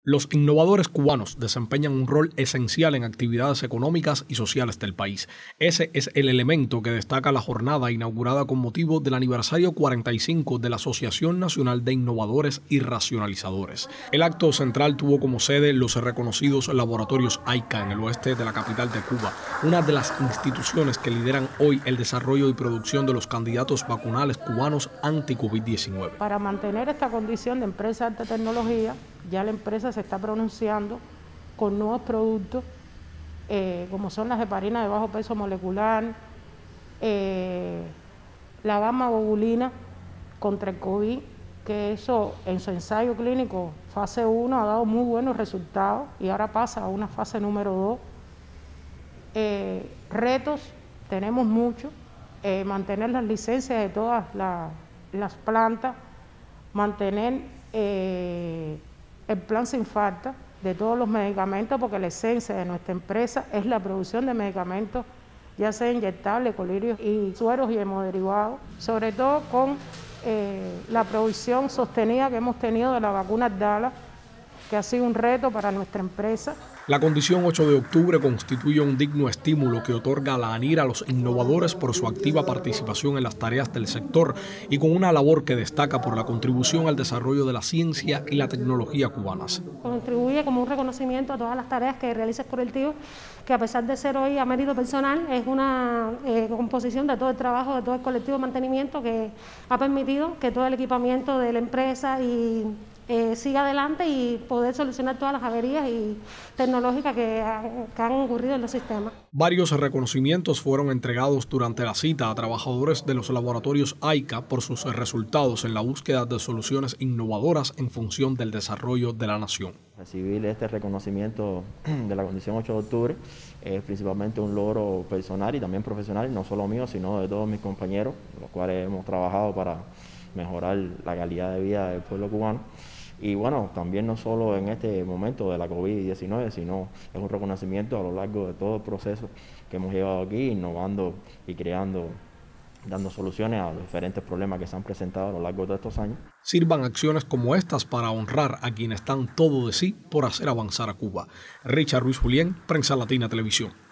Los innovadores cubanos desempeñan un rol esencial en actividades económicas y sociales del país. Ese es el elemento que destaca la jornada inaugurada con motivo del aniversario 45 de la Asociación Nacional de Innovadores y Racionalizadores. El acto central tuvo como sede los reconocidos laboratorios AICA en el oeste de la capital de Cuba, una de las instituciones que lideran hoy el desarrollo y producción de los candidatos vacunales cubanos anti-COVID-19. Para mantener esta condición de empresa de alta tecnología, ya la empresa se está pronunciando con nuevos productos, como son las heparinas de bajo peso molecular, la gamma-globulina contra el COVID, que eso en su ensayo clínico fase 1 ha dado muy buenos resultados y ahora pasa a una fase número 2. Retos tenemos muchos, mantener las licencias de todas las plantas, mantener el plan sin falta de todos los medicamentos, porque la esencia de nuestra empresa es la producción de medicamentos, ya sea inyectables, colirios y sueros y hemoderivados, sobre todo con la producción sostenida que hemos tenido de la vacuna Abdala, que ha sido un reto para nuestra empresa. La condición 8 de octubre constituye un digno estímulo que otorga la ANIR a los innovadores por su activa participación en las tareas del sector y con una labor que destaca por la contribución al desarrollo de la ciencia y la tecnología cubanas. Contribuye como un reconocimiento a todas las tareas que realiza el colectivo, que a pesar de ser hoy a mérito personal, es una composición de todo el trabajo de todo el colectivo de mantenimiento que ha permitido que todo el equipamiento de la empresa siga adelante y poder solucionar todas las averías y tecnológicas que han ocurrido en los sistemas. Varios reconocimientos fueron entregados durante la cita a trabajadores de los laboratorios AICA por sus resultados en la búsqueda de soluciones innovadoras en función del desarrollo de la nación. Recibir este reconocimiento de la condición 8 de octubre es principalmente un logro personal y también profesional, no solo mío, sino de todos mis compañeros, los cuales hemos trabajado para mejorar la calidad de vida del pueblo cubano. Y bueno, también no solo en este momento de la COVID-19, sino es un reconocimiento a lo largo de todo el proceso que hemos llevado aquí, innovando y creando, dando soluciones a los diferentes problemas que se han presentado a lo largo de estos años. Sirvan acciones como estas para honrar a quienes dan todo de sí por hacer avanzar a Cuba. Richard Ruiz Julián, Prensa Latina Televisión.